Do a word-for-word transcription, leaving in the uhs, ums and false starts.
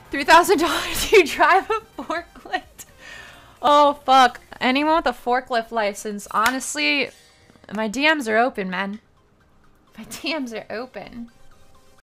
three thousand dollars to drive a forklift. Oh, fuck. Anyone with a forklift license, honestly, my D Ms are open, man. My D Ms are open.